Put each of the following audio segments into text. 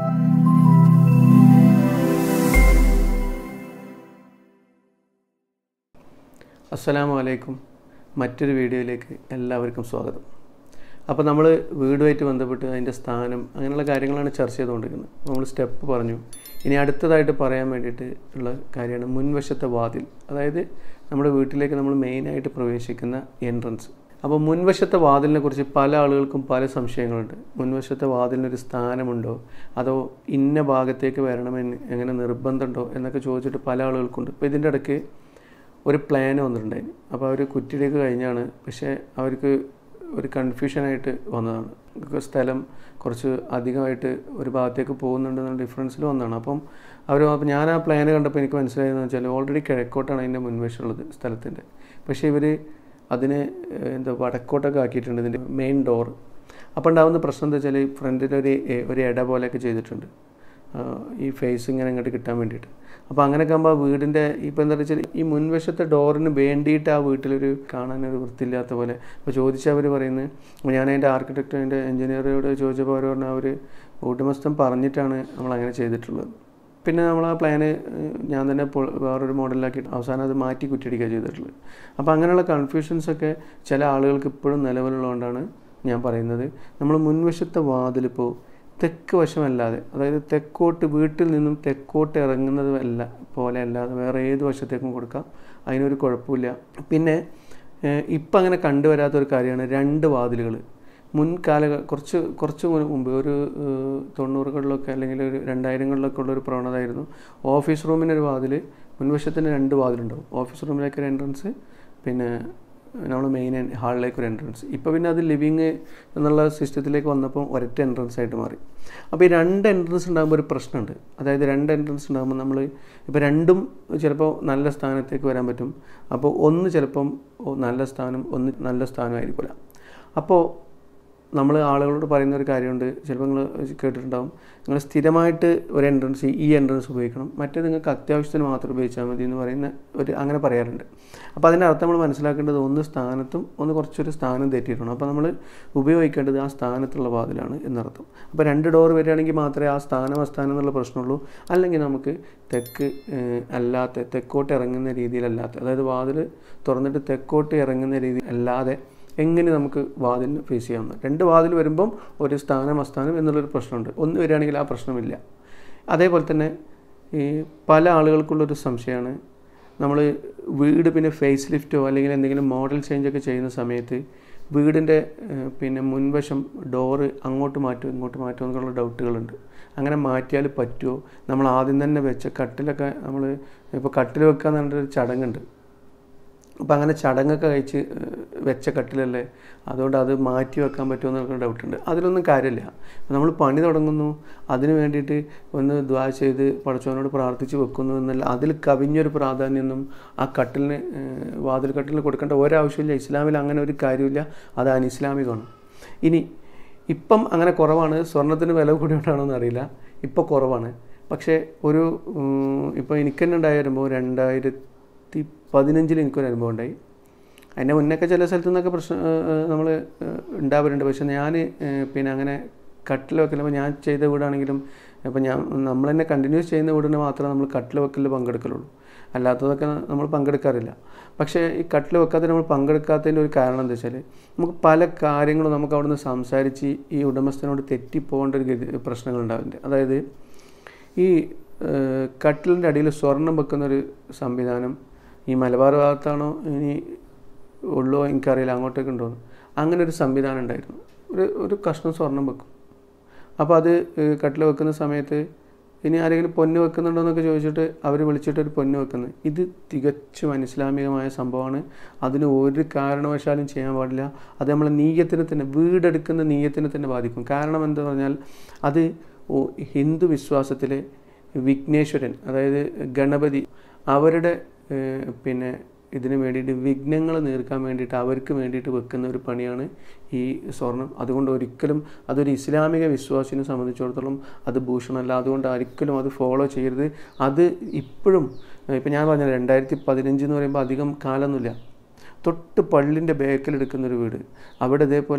അസ്സലാമു അലൈക്കും. മറ്റൊരു വീഡിയോയിലേക്ക് എല്ലാവർക്കും സ്വാഗതം. അപ്പോൾ നമ്മൾ വീടുമായിട്ട് ബന്ധപ്പെട്ട് അതിൻ്റെ സ്ഥാനം അങ്ങനെയുള്ള കാര്യങ്ങളാണ് ചർച്ച ചെയ്തുകൊണ്ടിരിക്കുന്നത്. നമ്മൾ സ്റ്റെപ്പ് പറഞ്ഞു. ഇനി അടുത്തതായിട്ട് പറയാൻ വേണ്ടിയിട്ട് ഉള്ള കാര്യമാണ് മുൻവശത്തെ വാതിൽ. അതായത് നമ്മുടെ വീട്ടിലേക്ക് നമ്മൾ മെയിനായിട്ട് പ്രവേശിക്കുന്ന എൻട്രൻസ്. അപ്പോൾ മുൻവശത്തെ വാതിലിനെ കുറിച്ച് പല ആളുകൾക്കും പല സംശയങ്ങളുണ്ട്. മുൻവശത്തെ വാതിലിനൊരു സ്ഥാനമുണ്ടോ, അതോ ഇന്ന ഭാഗത്തേക്ക് വരണമെന്ന് എങ്ങനെ നിർബന്ധമുണ്ടോ എന്നൊക്കെ ചോദിച്ചിട്ട് പല ആളുകൾക്കുണ്ട്. അപ്പോൾ ഇതിൻ്റെ ഇടയ്ക്ക് ഒരു പ്ലാൻ വന്നിട്ടുണ്ടായിരുന്നു. അപ്പോൾ അവർ കുറ്റിയിലേക്ക് കഴിഞ്ഞാണ്, പക്ഷേ അവർക്ക് ഒരു കൺഫ്യൂഷനായിട്ട് വന്നതാണ്. സ്ഥലം കുറച്ച് അധികമായിട്ട് ഒരു ഭാഗത്തേക്ക് പോകുന്നുണ്ടെന്നുള്ള ഡിഫറൻസിൽ വന്നതാണ്. അപ്പോൾ ഞാൻ ആ പ്ലാൻ കണ്ടപ്പോൾ എനിക്ക് മനസ്സിലായതെന്ന് വെച്ചാൽ ഓൾറെഡി കിഴക്കോട്ടാണ് അതിൻ്റെ മുൻവശമുള്ളത് സ്ഥലത്തിൻ്റെ. പക്ഷേ ഇവർ അതിന് വടക്കോട്ടൊക്കെ ആക്കിയിട്ടുണ്ട് ഇതിൻ്റെ മെയിൻ ഡോർ. അപ്പോൾ ഉണ്ടാകുന്ന പ്രശ്നം എന്താ വെച്ചാൽ ഫ്രണ്ടിൽ ഒരു ഇട പോലെയൊക്കെ ചെയ്തിട്ടുണ്ട് ഈ ഫേസ് ഇങ്ങനെ ഇങ്ങോട്ട് കിട്ടാൻ വേണ്ടിയിട്ട്. അപ്പോൾ അങ്ങനെയൊക്കെ ആകുമ്പോൾ വീടിൻ്റെ ഇപ്പോൾ എന്താ വെച്ചാൽ ഈ മുൻവശത്തെ ഡോറിന് വേണ്ടിയിട്ട് ആ വീട്ടിലൊരു കാണാനൊരു വൃത്തിയില്ലാത്ത പോലെ. അപ്പോൾ ചോദിച്ചവർ പറയുന്നത്, ഞാൻ അതിൻ്റെ ആർക്കിടെക്റ്റ് അതിൻ്റെ എഞ്ചിനീയറോട് ചോദിച്ചപ്പോൾ അവർ പറഞ്ഞാൽ അവർ ഉടമസ്ഥൻ പറഞ്ഞിട്ടാണ് നമ്മളങ്ങനെ ചെയ്തിട്ടുള്ളത്. പിന്നെ നമ്മൾ ആ പ്ലാന് ഞാൻ തന്നെ വേറൊരു മോഡലിലാക്കിയിട്ട് അവസാനം അത് മാറ്റി കുറ്റിയടിക്കുക ചെയ്തിട്ടുള്ളത്. അപ്പോൾ അങ്ങനെയുള്ള കൺഫ്യൂഷൻസൊക്കെ ചില ആളുകൾക്ക് ഇപ്പോഴും നിലവിലുള്ളതുകൊണ്ടാണ് ഞാൻ പറയുന്നത്. നമ്മൾ മുൻവശത്തെ വാതിലിപ്പോൾ തെക്ക് വശമല്ലാതെ, അതായത് തെക്കോട്ട് വീട്ടിൽ നിന്നും തെക്കോട്ട് ഇറങ്ങുന്നത് പോലെ അല്ലാതെ വേറെ ഏത് വശത്തേക്കും കൊടുക്കാം, അതിനൊരു കുഴപ്പമില്ല. പിന്നെ ഇപ്പം അങ്ങനെ കണ്ടുവരാത്തൊരു കാര്യമാണ് രണ്ട് വാതിലുകൾ. കുറച്ച് മുമ്പ് ഒരു 90കളിലൊക്കെ അല്ലെങ്കിൽ ഒരു 2000കളിലൊക്കെ ഉള്ളൊരു പ്രവണതയായിരുന്നു. ഓഫീസ് റൂമിനൊരു വാതിൽ, മുൻവശത്തിന് രണ്ട് വാതിലുണ്ടാവും. ഓഫീസ് റൂമിലേക്കൊരു എൻട്രൻസ്, പിന്നെ നമ്മൾ മെയിൻ ഹാളിലേക്ക് ഒരു എൻട്രൻസ്. ഇപ്പോൾ പിന്നെ അത് ലിവിങ് എന്നുള്ള സിസ്റ്റത്തിലേക്ക് വന്നപ്പോൾ ഒരൊറ്റ എൻട്രൻസ് ആയിട്ട് മാറി. അപ്പോൾ ഈ രണ്ട് എൻട്രൻസ് ഉണ്ടാകുമ്പോൾ ഒരു പ്രശ്നമുണ്ട്. അതായത് രണ്ട് എൻട്രൻസ് ഉണ്ടാകുമ്പോൾ നമ്മൾ ഇപ്പോൾ രണ്ടും ചിലപ്പോൾ നല്ല സ്ഥാനത്തേക്ക് വരാൻ പറ്റും. അപ്പോൾ ഒന്ന് ചിലപ്പം നല്ല സ്ഥാനം, ഒന്ന് നല്ല സ്ഥാനമായിരിക്കില്ല. അപ്പോൾ നമ്മൾ ആളുകളോട് പറയുന്ന ഒരു കാര്യമുണ്ട്, ചിലപ്പോൾ നിങ്ങൾ കേട്ടിട്ടുണ്ടാവും, നിങ്ങൾ സ്ഥിരമായിട്ട് ഒരു എൻട്രൻസ് ഈ എൻട്രൻസ് ഉപയോഗിക്കണം, മറ്റേ നിങ്ങൾക്ക് അത്യാവശ്യത്തിന് മാത്രം ഉപയോഗിച്ചാൽ മതി എന്ന് പറയുന്ന അങ്ങനെ പറയാറുണ്ട്. അപ്പോൾ അതിൻ്റെ അർത്ഥം നമ്മൾ മനസ്സിലാക്കേണ്ടത് ഒന്ന് സ്ഥാനത്തും ഒന്ന് കുറച്ചൊരു സ്ഥാനം തെറ്റിയിട്ടുണ്ട്. അപ്പോൾ നമ്മൾ ഉപയോഗിക്കേണ്ടത് ആ സ്ഥാനത്തുള്ള വാതിലാണ് എന്നർത്ഥം. അപ്പോൾ രണ്ട് ഡോർ വരികയാണെങ്കിൽ മാത്രമേ ആ സ്ഥാനം അസ്ഥാനം എന്നുള്ള പ്രശ്നമുള്ളൂ. അല്ലെങ്കിൽ നമുക്ക് തെക്കോട്ട് ഇറങ്ങുന്ന രീതിയിലല്ലാത്ത, അതായത് വാതിൽ തുറന്നിട്ട് തെക്കോട്ട് ഇറങ്ങുന്ന രീതി അല്ലാതെ എങ്ങനെ നമുക്ക് വാതിലിന് ഫേസ് ചെയ്യാവുന്ന. രണ്ട് വാതിൽ വരുമ്പം ഒരു സ്ഥാനം അസ്ഥാനം എന്നുള്ളൊരു പ്രശ്നമുണ്ട്. ഒന്ന് വരികയാണെങ്കിൽ ആ പ്രശ്നമില്ല. അതേപോലെ തന്നെ ഈ പല ആളുകൾക്കുള്ളൊരു സംശയമാണ്, നമ്മൾ വീട് പിന്നെ ഫേസ് ലിഫ്റ്റോ അല്ലെങ്കിൽ എന്തെങ്കിലും മോഡൽ ചേഞ്ചൊക്കെ ചെയ്യുന്ന സമയത്ത് വീടിൻ്റെ പിന്നെ മുൻവശം ഡോറ് അങ്ങോട്ട് മാറ്റുമോ ഇങ്ങോട്ട് മാറ്റുമോ എന്നുള്ള ഡൗട്ടുകളുണ്ട്. അങ്ങനെ മാറ്റിയാൽ പറ്റുമോ? നമ്മൾ ആദ്യം തന്നെ വെച്ച കട്ടിലൊക്കെ നമ്മൾ ഇപ്പോൾ കട്ടിൽ വെക്കുക എന്ന് പറഞ്ഞൊരു ചടങ്ങുണ്ട്. അപ്പോൾ അങ്ങനെ ചടങ്ങൊക്കെ കഴിച്ച് വെച്ച കട്ടിലല്ലേ, അതുകൊണ്ട് അത് മാറ്റി വെക്കാൻ പറ്റുമോ എന്നൊക്കെ ഡൗട്ടുണ്ട്. അതിലൊന്നും കാര്യമില്ല. നമ്മൾ പണി തുടങ്ങുന്നു, അതിന് വേണ്ടിയിട്ട് ഒന്ന് ദ്വാ ചെയ്ത് പടച്ചവനോട് പ്രാർത്ഥിച്ച് വെക്കുന്നു എന്നല്ല, അതിൽ കവിഞ്ഞൊരു പ്രാധാന്യമൊന്നും ആ കട്ടിലിന് വാതിൽ കട്ടിലിന് കൊടുക്കേണ്ട ഒരാവശ്യമില്ല. ഇസ്ലാമിൽ അങ്ങനെ ഒരു കാര്യമില്ല, അത് അനിസ്ലാമികമാണ്. ഇനി ഇപ്പം അങ്ങനെ കുറവാണ്, സ്വർണ്ണത്തിന് വില കൂടിയോണ്ടാണോ എന്നറിയില്ല, ഇപ്പോൾ കുറവാണ്. പക്ഷേ ഇപ്പോൾ എനിക്ക് തന്നെ ഉണ്ടായ അനുഭവം 2015 എനിക്കൊരു അനുഭവം ഉണ്ടായി. അതിൻ്റെ മുന്നൊക്കെ ചില സ്ഥലത്തു നിന്നൊക്കെ പ്രശ്നം നമ്മൾ ഉണ്ടാവാറുണ്ട്. പക്ഷെ ഞാൻ പിന്നെ അങ്ങനെ കട്ടിൽ വെക്കൽ, അപ്പോൾ ഞാൻ ചെയ്ത വീടാണെങ്കിലും ഇപ്പോൾ നമ്മൾ തന്നെ കണ്ടിന്യൂസ് ചെയ്യുന്ന വീടിന് മാത്രമേ നമ്മൾ കട്ടിൽ വെക്കലിൽ പങ്കെടുക്കലുള്ളൂ. അല്ലാത്തതൊക്കെ നമ്മൾ പങ്കെടുക്കാറില്ല. പക്ഷേ ഈ കട്ടിൽ വെക്കാത്തതിന് നമ്മൾ പങ്കെടുക്കാത്തതിൻ്റെ ഒരു കാരണം എന്താ വെച്ചാൽ, നമുക്ക് പല കാര്യങ്ങളും നമുക്ക് അവിടെ നിന്ന് സംസാരിച്ച് ഈ ഉടമസ്ഥനോട് തെറ്റിപ്പോകേണ്ട ഒരു പ്രശ്നങ്ങളുണ്ടാവുന്നുണ്ട്. അതായത് ഈ കട്ടിലിൻ്റെ അടിയിൽ സ്വർണം വെക്കുന്നൊരു സംവിധാനം ഈ മലബാർ ഭാഗത്താണോ ഇനി ഉള്ളോ എനിക്കറിയില്ല, അങ്ങോട്ടേക്ക് ഉണ്ടോ എന്ന്. അങ്ങനെ ഒരു സംവിധാനം ഉണ്ടായിരുന്നു. ഒരു കഷ്ണം സ്വർണം വെക്കും. അപ്പോൾ അത് കട്ടിൽ വെക്കുന്ന സമയത്ത് ഇനി ആരെങ്കിലും പൊന്ന് വെക്കുന്നുണ്ടോ എന്നൊക്കെ ചോദിച്ചിട്ട് അവർ വിളിച്ചിട്ട് ഒരു പൊന്ന് വെക്കുന്നത്. ഇത് തികച്ചും അനിസ്ലാമികമായ സംഭവമാണ്. അതിന് ഒരു കാരണവശാലും ചെയ്യാൻ പാടില്ല. അത് നമ്മളെ നീയത്തിനെ തന്നെ, വീടെടുക്കുന്ന നീയത്തിനെ തന്നെ ബാധിക്കും. കാരണം എന്താ പറഞ്ഞാൽ, അത് ഹിന്ദു വിശ്വാസത്തിലെ വിഘ്നേശ്വരൻ, അതായത് ഗണപതി, അവരുടെ പിന്നെ ഇതിന് വേണ്ടിയിട്ട് വിഘ്നങ്ങൾ നീർക്കാൻ വേണ്ടിയിട്ട് അവർക്ക് വേണ്ടിയിട്ട് വെക്കുന്ന ഒരു പണിയാണ് ഈ സ്വർണം. അതുകൊണ്ട് ഒരിക്കലും അതൊരു ഇസ്ലാമിക വിശ്വാസിനെ സംബന്ധിച്ചിടത്തോളം അത് ഭൂഷണമല്ല. അതുകൊണ്ട് ഒരിക്കലും അത് ഫോളോ ചെയ്യരുത്. അത് ഇപ്പോഴും ഇപ്പം ഞാൻ പറഞ്ഞത് 2015 എന്ന് പറയുമ്പോൾ അധികം കാലമൊന്നുമില്ല. തൊട്ട് പള്ളിൻ്റെ ബേക്കിലെടുക്കുന്നൊരു വീട്, അവിടെ ഇതേപോലെ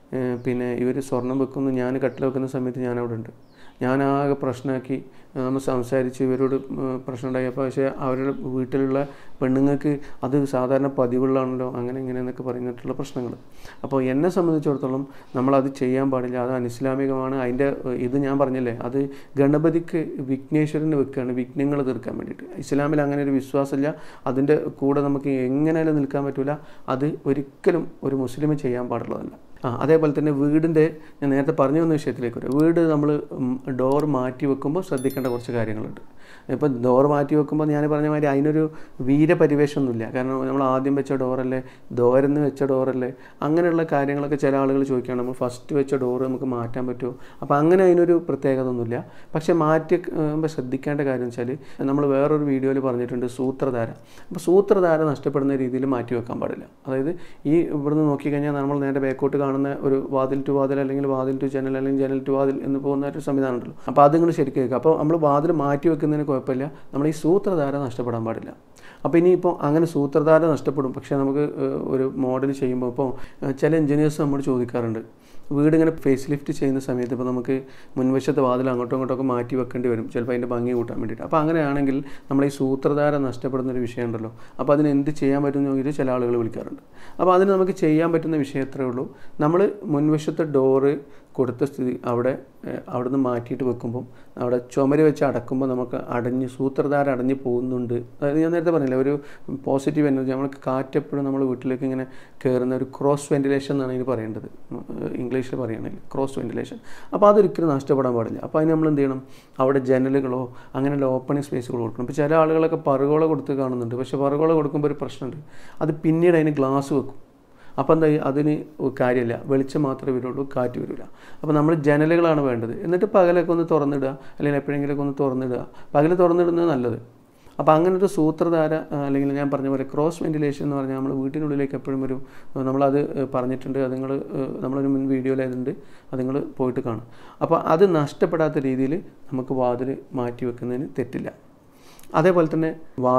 പിന്നെ ഇവർ സ്വർണം വെക്കുന്നു, ഞാൻ കട്ടിൽ വെക്കുന്ന സമയത്ത് ഞാൻ അവിടെ ഉണ്ട്. ഞാനാകെ പ്രശ്നമാക്കി നമ്മൾ സംസാരിച്ച് ഇവരോട് പ്രശ്നമുണ്ടായി. അപ്പോൾ പക്ഷേ അവരുടെ വീട്ടിലുള്ള പെണ്ണുങ്ങൾക്ക് അത് സാധാരണ പതിവുള്ളതാണല്ലോ, അങ്ങനെ ഇങ്ങനെ എന്നൊക്കെ പറഞ്ഞിട്ടുള്ള പ്രശ്നങ്ങൾ. അപ്പോൾ എന്നെ സംബന്ധിച്ചിടത്തോളം നമ്മളത് ചെയ്യാൻ പാടില്ല, അത് അനിസ്ലാമികമാണ്. അതിൻ്റെ ഇത് ഞാൻ പറഞ്ഞില്ലേ, അത് ഗണപതിക്ക് വിഘ്നേശ്വരന് വെക്കുകയാണ്, വിഘ്നങ്ങൾ തീർക്കാൻ വേണ്ടിയിട്ട്. ഇസ്ലാമിൽ അങ്ങനെ ഒരു വിശ്വാസമില്ല. അതിൻ്റെ കൂടെ നമുക്ക് എങ്ങനെയാലും നിൽക്കാൻ പറ്റില്ല. അത് ഒരിക്കലും ഒരു മുസ്ലിം ചെയ്യാൻ പാടുള്ളതല്ല. അതേപോലെ തന്നെ വീടിൻ്റെ, ഞാൻ നേരത്തെ പറഞ്ഞു വന്ന വിഷയത്തിലേക്ക് വരും. വീട് നമ്മൾ ഡോർ മാറ്റി വെക്കുമ്പോൾ ശ്രദ്ധിക്കേണ്ട കുറച്ച് കാര്യങ്ങളുണ്ട്. ഇപ്പോൾ ഡോർ മാറ്റി വെക്കുമ്പോൾ ഞാൻ പറഞ്ഞ മാതിരി അതിനൊരു വീരപരിവേഷമൊന്നുമില്ല. കാരണം നമ്മൾ ആദ്യം വെച്ച ഡോറല്ലേ, ദോരന്ന് വെച്ച ഡോറല്ലേ, അങ്ങനെയുള്ള കാര്യങ്ങളൊക്കെ ചില ആളുകൾ ചോദിക്കുകയാണ്, നമ്മൾ ഫസ്റ്റ് വെച്ച ഡോറ് നമുക്ക് മാറ്റാൻ പറ്റുമോ? അപ്പോൾ അങ്ങനെ അതിനൊരു പ്രത്യേകത ഒന്നുമില്ല. പക്ഷേ മാറ്റി ശ്രദ്ധിക്കേണ്ട കാര്യം വെച്ചാൽ, നമ്മൾ വേറൊരു വീഡിയോയിൽ പറഞ്ഞിട്ടുണ്ട് സൂത്രധാര. അപ്പോൾ സൂത്രധാര നഷ്ടപ്പെടുന്ന രീതിയിൽ മാറ്റി വെക്കാൻ പാടില്ല. അതായത് ഈ ഇവിടുന്ന് നോക്കിക്കഴിഞ്ഞാൽ നമ്മൾ നേരെ ബാക്കോട്ട് കാണുന്ന ഒരു വാതിൽ ടു വാതിൽ, അല്ലെങ്കിൽ വാതിൽ ടു ജനൽ, അല്ലെങ്കിൽ ജനൽ ടു വാതിൽ എന്ന് പോകുന്ന ഒരു സംവിധാനം ഉണ്ടല്ലോ. അപ്പോൾ അതിങ്ങൾ ശരിക്കും കേൾക്കുക. അപ്പോൾ നമ്മൾ വാതിൽ മാറ്റി വെക്കുന്നതിന് കുഴപ്പമില്ല, നമ്മൾ ഈ സൂത്രധാര നഷ്ടപ്പെടാൻ പാടില്ല. അപ്പോൾ ഇനിയിപ്പോൾ അങ്ങനെ സൂത്രധാര നഷ്ടപ്പെടും. പക്ഷേ നമുക്ക് ഒരു മോഡൽ ചെയ്യുമ്പോൾ ഇപ്പോൾ ചില എഞ്ചിനീയേഴ്സ് നമ്മൾ ചോദിക്കാറുണ്ട്, വീടിങ്ങനെ ഫേസ് ലിഫ്റ്റ് ചെയ്യുന്ന സമയത്ത് ഇപ്പോൾ നമുക്ക് മുൻവശത്തെ വാതിൽ അങ്ങോട്ടും ഇങ്ങോട്ടൊക്കെ മാറ്റി വെക്കേണ്ടി വരും, ചിലപ്പോൾ അതിൻ്റെ ഭംഗി കൂട്ടാൻ വേണ്ടിയിട്ട്. അപ്പോൾ അങ്ങനെയാണെങ്കിൽ നമ്മൾ ഈ സൂത്രധാര നഷ്ടപ്പെടുന്നൊരു വിഷയം ഉണ്ടല്ലോ, അപ്പോൾ അതിന് എന്ത് ചെയ്യാൻ പറ്റുമെന്ന് നോക്കിയിട്ട് ചില ആളുകൾ വിളിക്കാറുണ്ട്. അപ്പോൾ അതിന് നമുക്ക് ചെയ്യാൻ പറ്റുന്ന വിഷയം എത്രയേ ഉള്ളൂ, നമ്മൾ മുൻവശത്തെ ഡോറ് കൊടുത്ത സ്ഥിതി അവിടുന്ന് മാറ്റിയിട്ട് വെക്കുമ്പം അവിടെ ചുമര് വെച്ച് അടക്കുമ്പോൾ നമുക്ക് സൂത്രധാര അടഞ്ഞ് പോകുന്നുണ്ട്. അതായത് ഞാൻ നേരത്തെ പറഞ്ഞില്ല, ഒരു പോസിറ്റീവ് എനർജി, നമ്മൾക്ക് കാറ്റെപ്പോഴും നമ്മൾ വീട്ടിലേക്ക് ഇങ്ങനെ കയറുന്ന ഒരു ക്രോസ് വെൻറ്റിലേഷൻ എന്നാണ് ഇതിന് പറയേണ്ടത്, ഇംഗ്ലീഷിൽ പറയുകയാണെങ്കിൽ ക്രോസ് വെൻറ്റിലേഷൻ. അപ്പോൾ അതൊരിക്കലും നഷ്ടപ്പെടാൻ പാടില്ല. അപ്പോൾ അതിന് നമ്മൾ എന്ത് ചെയ്യണം, അവിടെ ജനലുകളോ അങ്ങനെയുള്ള ഓപ്പണിംഗ് സ്പേസുകളോ കൊടുക്കണം. ഇപ്പോൾ ചില ആളുകളൊക്കെ പറുകോള കൊടുത്ത് കാണുന്നുണ്ട്. പക്ഷേ പറുകോള കൊടുക്കുമ്പോൾ ഒരു പ്രശ്നമുണ്ട്, അത് പിന്നീട് അതിന് ഗ്ലാസ് വെക്കും. അപ്പോൾ എന്താ, അതിന് കാര്യമില്ല, വെളിച്ചം മാത്രമേ വരുള്ളൂ, കാറ്റ് വരില്ല. അപ്പോൾ നമ്മൾ ജനലുകളാണ് വേണ്ടത്. എന്നിട്ട് പകലൊക്കെ ഒന്ന് തുറന്നിടുക, അല്ലെങ്കിൽ എപ്പോഴെങ്കിലുമൊക്കെ ഒന്ന് തുറന്നിടുക. പകൽ തുറന്നിടുന്നത് നല്ലത്. അപ്പോൾ അങ്ങനെ ഒരു സൂത്രധാര, അല്ലെങ്കിൽ ഞാൻ പറഞ്ഞ പോലെ ക്രോസ് വെൻറ്റിലേഷൻ എന്ന് പറഞ്ഞാൽ നമ്മൾ വീട്ടിനുള്ളിലേക്ക് എപ്പോഴും ഒരു, നമ്മളത് പറഞ്ഞിട്ടുണ്ട്, അത് നമ്മളൊരു മുൻ വീഡിയോയിലായതുണ്ട്, അത് നിങ്ങൾ പോയിട്ട് കാണും. അപ്പോൾ അത് നഷ്ടപ്പെടാത്ത രീതിയിൽ നമുക്ക് വാതിൽ മാറ്റി വെക്കുന്നതിന് തെറ്റില്ല. അതേപോലെ തന്നെ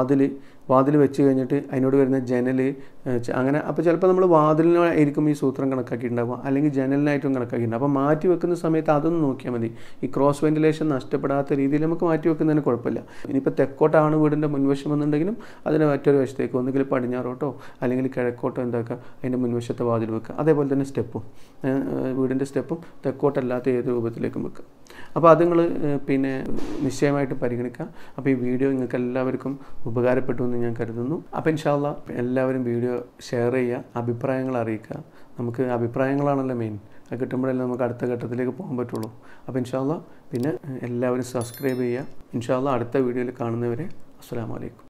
വാതിൽ വെച്ച് കഴിഞ്ഞിട്ട് അതിനോട് വരുന്ന ജനൽ അങ്ങനെ. അപ്പോൾ ചിലപ്പോൾ നമ്മൾ വാതിലിനായിരിക്കും ഈ സൂത്രം കണക്കാക്കിയിട്ടുണ്ടാവുക, അല്ലെങ്കിൽ ജനലിനായിട്ടും കണക്കാക്കിയിട്ടുണ്ടാവും. അപ്പോൾ മാറ്റി വെക്കുന്ന സമയത്ത് അതൊന്ന് നോക്കിയാൽ മതി. ഈ ക്രോസ് വെൻറ്റിലേഷൻ നഷ്ടപ്പെടാത്ത രീതിയിൽ നമുക്ക് മാറ്റി വെക്കുന്നതിന് കുഴപ്പമില്ല. ഇനിയിപ്പോൾ തെക്കോട്ടാണ് വീടിൻ്റെ മുൻവശം എന്നുണ്ടെങ്കിലും അതിന് മറ്റൊരു വശത്തേക്ക്, ഒന്നുകിൽ പടിഞ്ഞാറോട്ടോ അല്ലെങ്കിൽ കിഴക്കോട്ടോ എന്താക്കുക, അതിൻ്റെ മുൻവശത്തെ വാതിൽ വെക്കുക. അതേപോലെ തന്നെ സ്റ്റെപ്പും, വീടിൻ്റെ സ്റ്റെപ്പും തെക്കോട്ടല്ലാത്ത ഏത് രൂപത്തിലേക്കും വെക്കുക. അപ്പോൾ അത് നിങ്ങൾ പിന്നെ നിശ്ചയമായിട്ട് പരിഗണിക്കുക. അപ്പോൾ ഈ വീഡിയോ നിങ്ങൾക്ക് എല്ലാവർക്കും ഉപകാരപ്പെട്ടു എന്ന് ഞാൻ കരുതുന്നു. അപ്പോൾ ഇൻഷാ അല്ലാഹ് എല്ലാവരും വീഡിയോ ഷെയർ ചെയ്യുക, അഭിപ്രായങ്ങൾ അറിയിക്കുക. നമുക്ക് അഭിപ്രായങ്ങളാണല്ലോ മെയിൻ, അത് കിട്ടുമ്പോഴല്ലേ നമുക്ക് അടുത്ത ഘട്ടത്തിലേക്ക് പോകാൻ പറ്റുള്ളൂ. അപ്പോൾ ഇൻഷാ അല്ലാഹ് പിന്നെ എല്ലാവരും സബ്സ്ക്രൈബ് ചെയ്യുക. ഇൻഷാ അല്ലാഹ് അടുത്ത വീഡിയോയിൽ കാണുന്നവരെ അസ്സലാമു അലൈക്കും.